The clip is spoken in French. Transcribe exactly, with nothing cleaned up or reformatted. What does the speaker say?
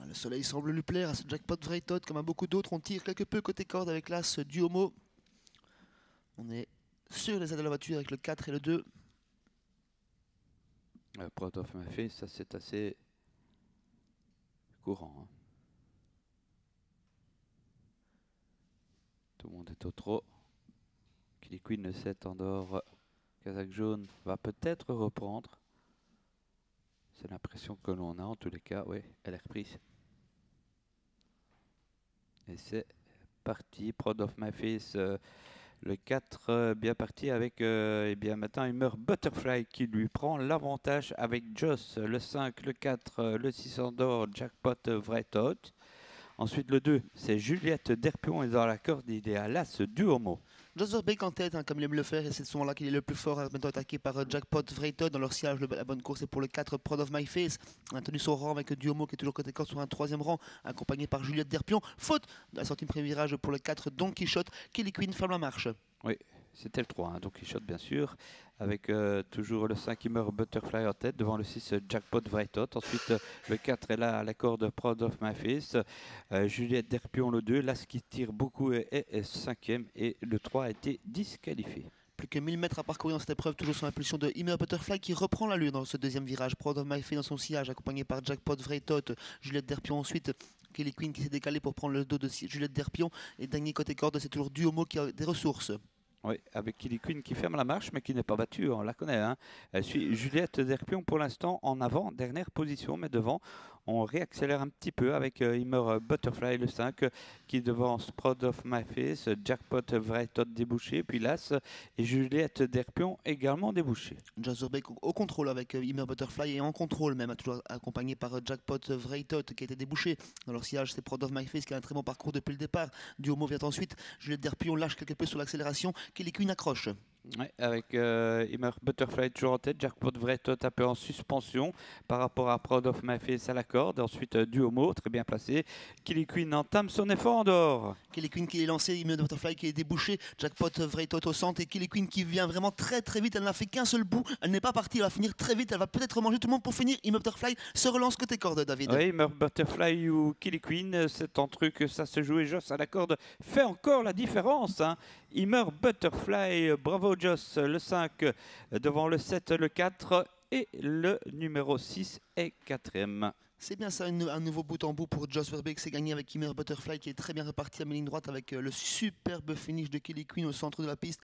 Le soleil semble lui plaire à ce jackpot Vraytot, comme à beaucoup d'autres. On tire quelque peu côté corde avec l'as du homo. On est sur les aides de la voiture avec le quatre et le deux. Euh, Proud of my face, ça c'est assez courant. Hein. Tout le monde est au trot. Killy Queen, le sept en dehors. Kazakh jaune va peut-être reprendre. C'est l'impression que l'on a en tous les cas. Oui, elle est reprise. Et c'est parti. Proud of my face. Euh, le quatre euh, bien parti avec euh, eh bien maintenant il meurt Butterfly qui lui prend l'avantage avec Joss. Le cinq, le quatre, euh, le six en dehors. Jackpot euh, Vraytot. Ensuite le deux, c'est Juliette Derpion et dans la corde il est à l'as du homo. Joss Verbeek en tête, hein, comme il aime le faire, et c'est ce moment-là qu'il est le plus fort, maintenant attaqué par euh, Jackpot Vraytot dans leur sillage. Le, la bonne course est pour le quatre, Proud of My Face. On a tenu son rang avec Duomo qui est toujours côté corde sur un troisième rang, accompagné par Juliette Derpion. Faute de la sortie de premier virage pour le quatre, Don Quichotte. Killy Queen ferme la marche. Oui, c'était le trois, hein, donc il shot bien sûr, avec euh, toujours le cinq qui meurt Butterfly en tête, devant le six Jackpot Vraytot, ensuite euh, le quatre est là à la corde Proud of My Face, euh, Juliette Derpion le deux, l'as qui tire beaucoup est, est cinquième et le trois a été disqualifié. Plus que mille mètres à parcourir dans cette épreuve, toujours sous l'impulsion de Immer Butterfly qui reprend l'allure dans ce deuxième virage. Proud of My Face dans son sillage, accompagné par Jackpot Vraytot, Juliette Derpion ensuite. Killy Queen qui s'est décalé pour prendre le dos de Juliette Derpion. Et dernier côté corde, c'est toujours Duomo qui a des ressources. Oui, avec Killy Queen qui ferme la marche, mais qui n'est pas battue, on la connaît. Hein. Elle suit Juliette Derpion pour l'instant en avant, dernière position, mais devant, on réaccélère un petit peu avec euh, Immer Butterfly, le cinq, euh, qui devance Proud of My Face, Jackpot Vraytot débouché, puis l'as, et Juliette Derpion également débouché. Joss Verbeek au, au contrôle avec euh, Immer Butterfly et en contrôle même, toujours accompagné par euh, Jackpot Vraytot qui a été débouché. Dans leur sillage, c'est Proud of My Face qui a un très bon parcours depuis le départ. Duomo vient ensuite, Juliette Derpion lâche quelque peu sur l'accélération. Killy Queen accroche. Ouais, avec euh, Immer Butterfly toujours en tête, Jackpot Vraytot un peu en suspension par rapport à Proud of My Face à la corde. Ensuite euh, Duomo, très bien placé. Killy Queen entame son effort en dehors. Killy Queen qui est lancé, Immer Butterfly qui est débouché, Jackpot Vraytot au centre et Killy Queen qui vient vraiment très très vite. Elle n'a fait qu'un seul bout, elle n'est pas partie, elle va finir très vite, elle va peut-être manger tout le monde pour finir. Immer Butterfly se relance côté corde, David. Oui, Immer Butterfly ou Killy Queen, c'est un truc, ça se joue et Joss à la corde fait encore la différence. Hein. Immer Butterfly, bravo Joss, le cinq devant le sept, le quatre et le numéro six est quatrième. C'est bien ça, un nouveau bout en bout pour Joss Verbeek. C'est gagné avec Immer Butterfly qui est très bien reparti à la ligne droite avec le superbe finish de Killy Queen au centre de la piste.